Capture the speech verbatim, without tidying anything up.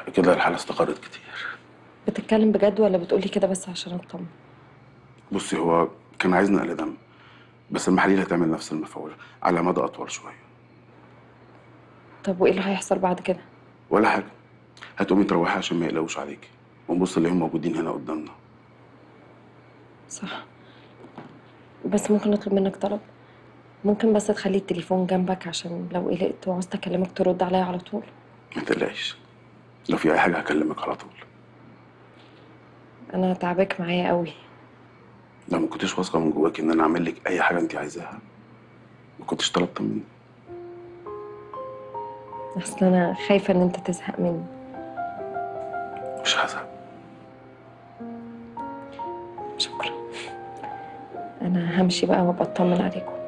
كده الحالة استقرت كتير. بتتكلم بجد ولا بتقولي كده بس عشان اطمن؟ بصي، هو كان عايز نقل دم، بس المحاليل هتعمل نفس المفعول على مدى أطول شوية. طب وايه اللي هيحصل بعد كده؟ ولا حاجة، هتقومي تروحي عشان ما يقلقوش عليكي، ونبص نلاقيهم موجودين هنا قدامنا. صح. بس ممكن نطلب منك طلب؟ ممكن بس تخلي التليفون جنبك عشان لو قلقت وعوزت اكلمك ترد عليا على طول. ما تقلقيش، لو في أي حاجة هكلمك على طول. انا تعباك معايا قوي. لو ما كنتش واثقة من جواك إن أنا أعمل لك أي حاجة أنت عايزاها ما كنتش طلبت مني. اصل انا خايفه ان انت تزهق مني. مش هزهق. شكرا. انا همشي بقى وابقى اطمن عليكم.